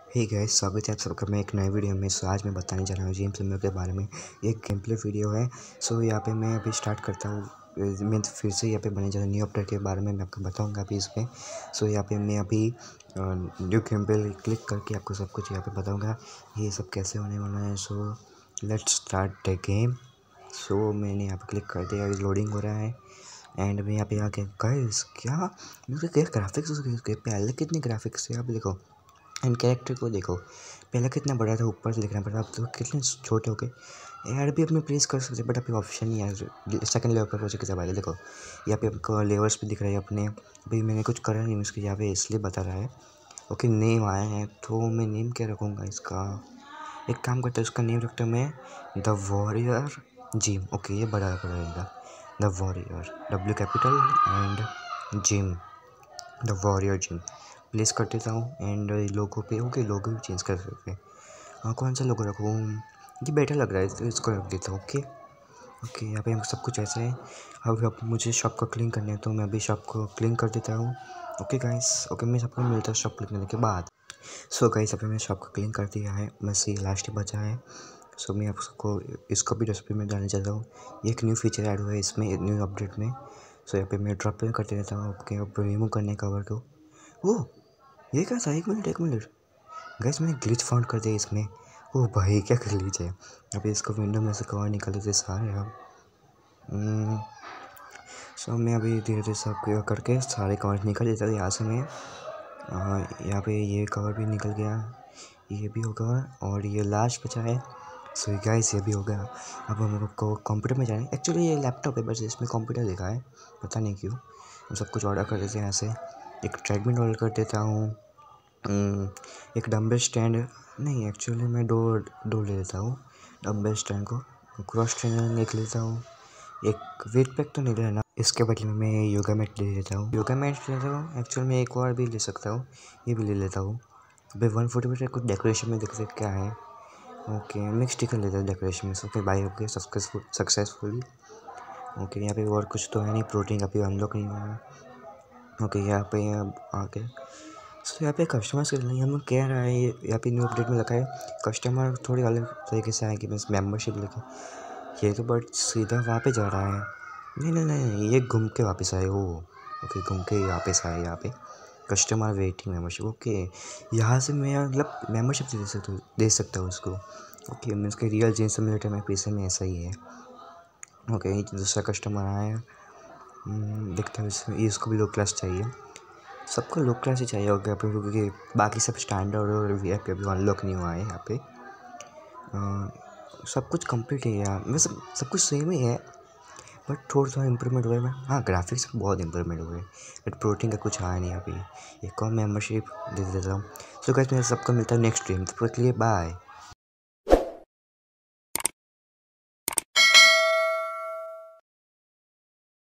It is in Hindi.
हे गाइस, स्वागत है आप सबका मैं एक नए वीडियो में। आज मैं बताने जा रहा हूँ जिम सिमुलेटर के बारे में। एक गेम प्ले वीडियो है। यहाँ पे मैं अभी स्टार्ट करता हूँ। मैं फिर से यहाँ पे बने जा रहा न्यू अपडेट के बारे में मैं आपको बताऊँगा अभी इसमें। यहाँ पे मैं अभी न्यू गेम पे क्लिक करके आपको सब कुछ यहाँ पे बताऊँगा ये सब कैसे होने वाला है। Let's start the game. मैंने यहाँ पे क्लिक कर दिया, लोडिंग हो रहा है एंड मैं यहाँ पे आके गाइस क्या मुझे ग्राफिक्स पहले कितने ग्राफिक्स थे आप देखो। एंड कैरेक्टर को देखो, पहले कितना बड़ा था, ऊपर से दिखना पड़ता, अब तो कितने छोटे हो गए। ऐड भी अपने प्लेस कर सकते बट अभी ऑप्शन नहीं है। सेकंड लेवल पर हो चुके भाई देखो, यहाँ पे आपको लेवल्स भी दिख रहे हैं अपने। भाई मैंने कुछ करा नहीं उसके यहाँ पे, इसलिए बता रहा है। ओके, नेम आया है तो मैं नेम क्या रखूँगा इसका। एक काम करता है, उसका नेम रखता हूँ मैं द वॉरियर जिम। ओके, ये बड़ा रहेगा the warrior, W capital and gym, the warrior gym place कर देता हूँ। एंड लोगों पे ओके, लोगो भी चेंज कर सकते हैं। हाँ, कौन सा लोगो रखूँ, ये बेटर लग रहा है तो इसको रख देता हूँ। ओके, यहाँ पे हम सब कुछ ऐसे है। अब मुझे शॉप को क्लीन करना है तो मैं अभी शॉप को क्लीन कर देता हूँ। ओके गाइस, ओके मैं सबको मिलता हूँ शॉप क्लीन करने के बाद। गाइस, अभी मैंने शॉप को क्लीन कर दिया है, बस ये लास्ट ही बचा है। मैं आप सबको इसको भी डस्टबिन में डालना चाहता हूँ। ये एक न्यू फीचर ऐड हुआ है इसमें, न्यू अपडेट में। यहाँ पे मैं ड्रॉप पे करते रहता हूँ आपके अब रिमूव करने कवर को। ओह, ये क्या था, एक मिनट गैस, मैंने ग्लिच फाउंड कर दिया इसमें। ओह भाई, क्या ग्लिच है। अभी इसको विंडो में से कवर निकाल देते सारे अब। मैं अभी धीरे धीरे सब करके सारे कवर निकल देता हूँ यहाँ से मैं। यहाँ पे ये कवर भी निकल गया, ये भी होगा और ये लास्ट बचा है। गाइस, ये भी हो गया। अब हम लोग को कंप्यूटर में जाए। एक्चुअली ये लैपटॉप है बस इसमें कंप्यूटर लिखा है, पता नहीं क्यों। हम सब कुछ ऑर्डर कर देते हैं यहाँ से। एक ट्रेडमिल ऑर्डर कर देता हूँ, एक डम्बल स्टैंड नहीं, एक्चुअली मैं दो ले लेता हूँ डम्बल स्टैंड को। क्रॉस ट्रेनर एक लेता हूँ, एक वेट पैक तो नहीं लेना, इसके बदले में मैं योगा मैट ले लेता हूँ। एक्चुअल में एक और भी ले सकता हूँ, ये भी ले लेता हूँ। अभी 140 कुछ डेकोरेशन में देखते क्या है। ओके, मैं स्टिकर लेता हूँ डेकोरेशन में। Okay bye, okay successfully. Okay, यहाँ पे और कुछ तो है नहीं, प्रोटीन अभी अनलॉक नहीं हुआ है। ओके, यहाँ पे आके यहाँ पे कस्टमर्स के लिए हम कह रहा है, यहाँ पे न्यू अपडेट में लिखा है कस्टमर थोड़ी अलग तरीके से आएंगे, बस मेंबरशिप लेके। ये तो बट सीधा वहाँ पे जा रहा है। नहीं, ये घूम के वापस आए वो। ओके, घूम के वापस आए यहाँ पे कस्टमर वेटिंग मेंबरशिप। ओके, यहाँ से मैं मतलब मेंबरशिप दे सकता हूँ उसको। ओके, मैं उसके रियल जींस सिमुलेटर में पीछे में ऐसा ही है। ओके, दूसरा कस्टमर आया, देखता हूँ इसको भी लो क्लास चाहिए। सबको लो क्लास ही चाहिए होगा क्योंकि बाकी सब स्टैंडर्ड और VIP अभी अनलॉक नहीं हुआ है यहाँ पे। सब कुछ कंप्लीट है यार, वैसे सब कुछ सेम ही है बट थोड़ा इम्प्रूवमेंट हुआ है। हाँ, ग्राफिक्स बहुत इम्प्रूवमेंट हुए बट प्रोटीन का कुछ आया नहीं अभी। एक और मेंबरशिप दे देता हूँ। गाइस, मैं सबको मिलता है नेक्स्ट ड्रीम, तब तक के लिए बाय।